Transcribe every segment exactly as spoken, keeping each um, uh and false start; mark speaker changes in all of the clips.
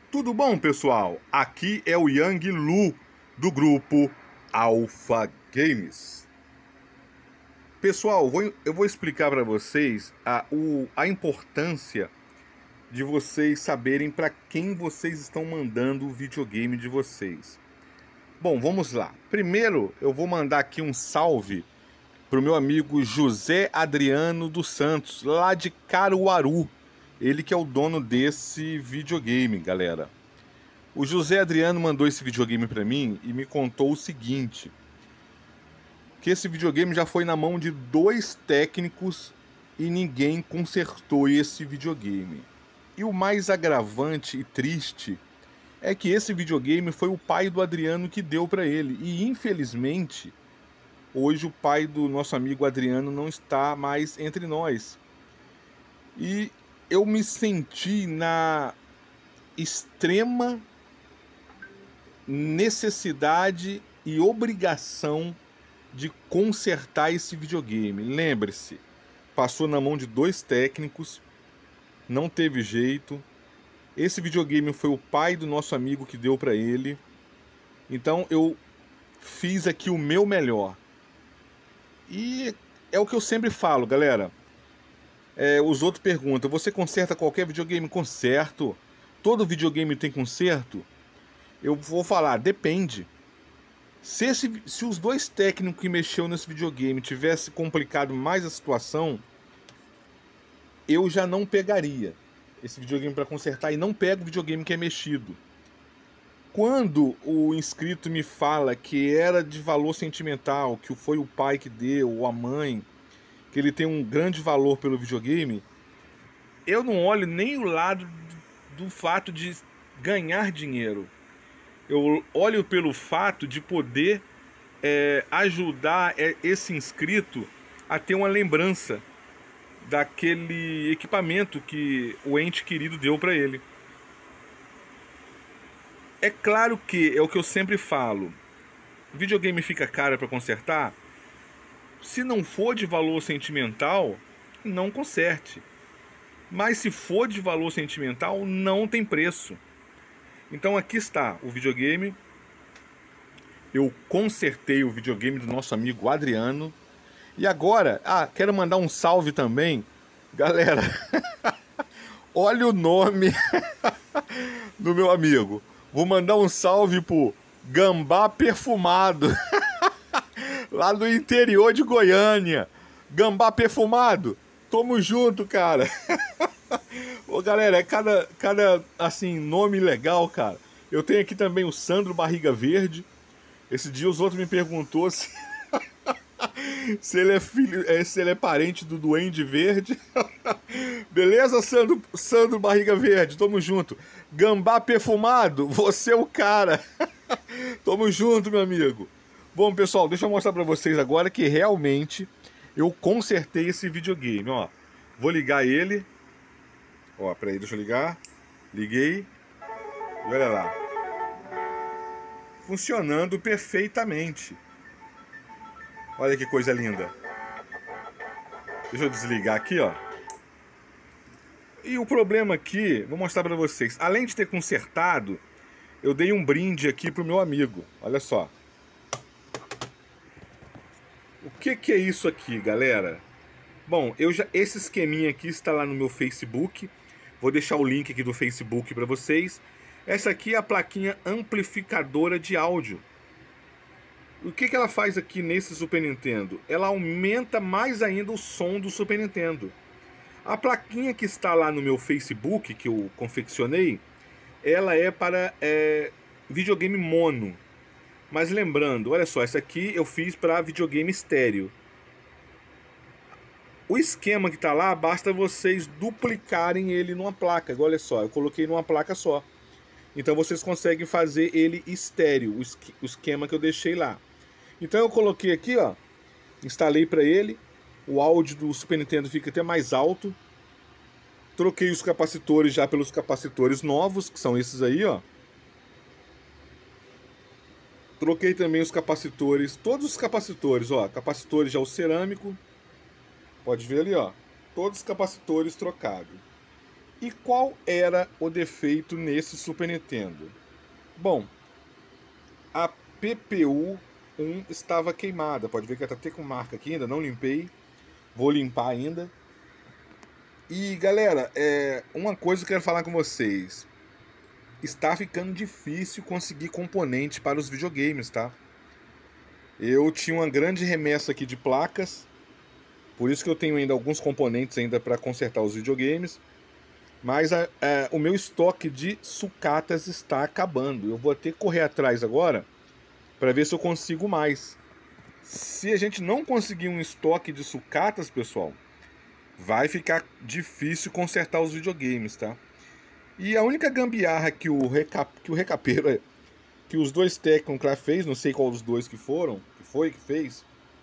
Speaker 1: Tudo bom, pessoal? Aqui é o Yang Lu, do grupo Alpha Games. Pessoal, vou- eu vou explicar para vocês a, o- a importância de vocês saberem para quem vocês estão mandando o videogame de vocês. Bom, vamos lá. Primeiro, eu vou mandar aqui um salve pro meu amigo José Adriano dos Santos, lá de Caruaru. Ele que é o dono desse videogame, galera. O José Adriano mandou esse videogame para mim e me contou o seguinte: que esse videogame já foi na mão de dois técnicos e ninguém consertou esse videogame. E o mais agravante e triste é que esse videogame foi o pai do Adriano que deu para ele. E infelizmente, hoje o pai do nosso amigo Adriano não está mais entre nós. E eu me senti na extrema necessidade e obrigação de consertar esse videogame. Lembre-se, passou na mão de dois técnicos, não teve jeito. Esse videogame foi o pai do nosso amigo que deu para ele. Então eu fiz aqui o meu melhor. E é o que eu sempre falo, galera. É, os outros perguntam: você conserta qualquer videogame? Conserto. Todo videogame tem conserto? Eu vou falar, depende. Se, esse, se os dois técnicos que mexeu nesse videogame tivesse complicado mais a situação, eu já não pegaria esse videogame para consertar e não pego o videogame que é mexido. Quando o inscrito me fala que era de valor sentimental, que foi o pai que deu, ou a mãe, que ele tem um grande valor pelo videogame, eu não olho nem o lado do fato de ganhar dinheiro. Eu olho pelo fato de poder é, ajudar esse inscrito a ter uma lembrança daquele equipamento que o ente querido deu para ele. É claro que é o que eu sempre falo: videogame fica caro para consertar. Se não for de valor sentimental, não conserte. Mas se for de valor sentimental, não tem preço. Então aqui está o videogame. Eu consertei o videogame do nosso amigo Adriano. E agora, ah, quero mandar um salve também. Galera, olha o nome do meu amigo. Vou mandar um salve pro Gambá Perfumado, lá do interior de Goiânia. Gambá Perfumado, tamo junto, cara. Ô, galera, é cada, cada, assim, nome legal, cara. Eu tenho aqui também o Sandro Barriga Verde. Esse dia os outros me perguntou se, se, ele é filho, se ele é parente do Duende Verde. Beleza, Sandro, Sandro Barriga Verde? Tamo junto. Gambá Perfumado, você é o cara. Tamo junto, meu amigo. Bom, pessoal, deixa eu mostrar pra vocês agora que realmente eu consertei esse videogame, ó. Vou ligar ele. Ó, peraí, deixa eu ligar. Liguei. E olha lá. Funcionando perfeitamente. Olha que coisa linda. Deixa eu desligar aqui, ó. E o problema aqui, vou mostrar pra vocês. Além de ter consertado, eu dei um brinde aqui pro meu amigo. Olha só. O que que é isso aqui, galera? Bom, eu já, esse esqueminha aqui está lá no meu Facebook. Vou deixar o link aqui do Facebook para vocês. Essa aqui é a plaquinha amplificadora de áudio. O que que ela faz aqui nesse Super Nintendo? Ela aumenta mais ainda o som do Super Nintendo. A plaquinha que está lá no meu Facebook, que eu confeccionei, ela é para é, videogame mono. Mas lembrando, olha só, essa aqui eu fiz para videogame estéreo. O esquema que está lá, basta vocês duplicarem ele numa placa. Olha só, eu coloquei numa placa só. Então vocês conseguem fazer ele estéreo, o esquema que eu deixei lá. Então eu coloquei aqui, ó, instalei para ele. O áudio do Super Nintendo fica até mais alto. Troquei os capacitores já pelos capacitores novos, que são esses aí, ó. Troquei também os capacitores, todos os capacitores, ó, capacitores já o cerâmico. Pode ver ali, ó, todos os capacitores trocados. E qual era o defeito nesse Super Nintendo? Bom, a P P U um estava queimada. Pode ver que ela está até com marca aqui, ainda não limpei. Vou limpar ainda. E galera, é, uma coisa que eu quero falar com vocês. Está ficando difícil conseguir componente para os videogames, tá? Eu tinha uma grande remessa aqui de placas. Por isso que eu tenho ainda alguns componentes ainda para consertar os videogames. Mas a, a, o meu estoque de sucatas está acabando. Eu vou ter que correr atrás agora para ver se eu consigo mais. Se a gente não conseguir um estoque de sucatas, pessoal, vai ficar difícil consertar os videogames, tá? E a única gambiarra que o, recap, que o recapeiro, que os dois técnicos lá fez, não sei qual dos dois que foram, que foi que fez.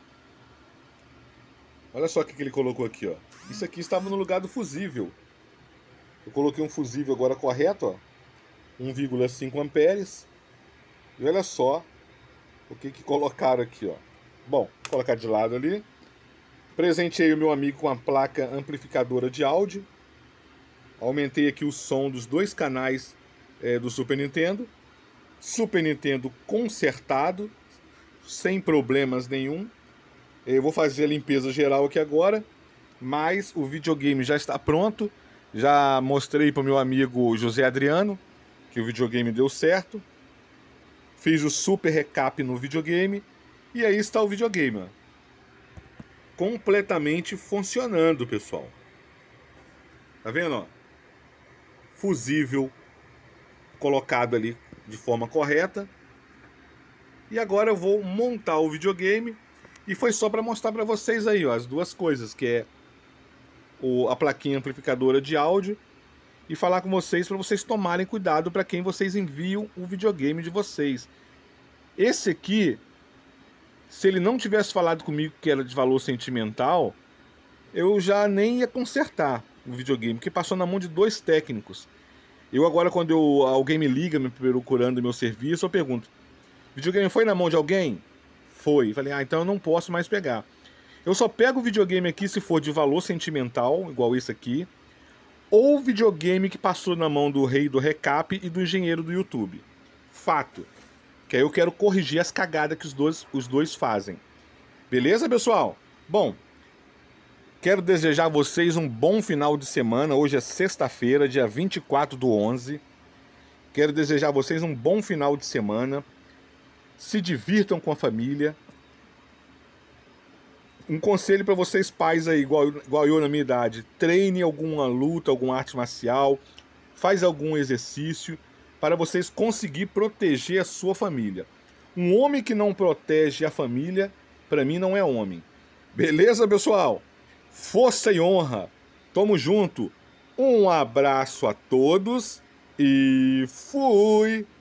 Speaker 1: Olha só o que ele colocou aqui, ó. Isso aqui estava no lugar do fusível. Eu coloquei um fusível agora correto, ó. um vírgula cinco amperes. E olha só o que que colocaram aqui, ó. Bom, vou colocar de lado ali. Presenteei o meu amigo com uma placa amplificadora de áudio. Aumentei aqui o som dos dois canais é, do Super Nintendo. Super Nintendo consertado, sem problemas nenhum. Eu vou fazer a limpeza geral aqui agora, mas o videogame já está pronto. Já mostrei para o meu amigo José Adriano que o videogame deu certo. Fiz o super recap no videogame e aí está o videogame, ó, completamente funcionando, pessoal. Tá vendo, ó? Fusível colocado ali de forma correta. E agora eu vou montar o videogame. E foi só para mostrar para vocês aí, ó, as duas coisas, que é o, a plaquinha amplificadora de áudio, e falar com vocês para vocês tomarem cuidado para quem vocês enviam o videogame de vocês. Esse aqui, se ele não tivesse falado comigo que era de valor sentimental, eu já nem ia consertar o videogame, porque passou na mão de dois técnicos. Eu agora, quando eu, alguém me liga me procurando meu serviço, eu pergunto: videogame foi na mão de alguém? Foi. Falei, ah, então eu não posso mais pegar. Eu só pego o videogame aqui se for de valor sentimental, igual esse aqui, ou videogame que passou na mão do rei do recap e do engenheiro do YouTube. Fato. Que aí eu quero corrigir as cagadas que os dois, os dois fazem. Beleza, pessoal? Bom, quero desejar a vocês um bom final de semana. Hoje é sexta-feira, dia vinte e quatro do onze. Quero desejar a vocês um bom final de semana. Se divirtam com a família. Um conselho para vocês pais aí, igual, igual eu na minha idade: treine alguma luta, alguma arte marcial, faz algum exercício para vocês conseguir proteger a sua família. Um homem que não protege a família, para mim não é homem. Beleza, pessoal? Força e honra. Tamo junto. Um abraço a todos e fui!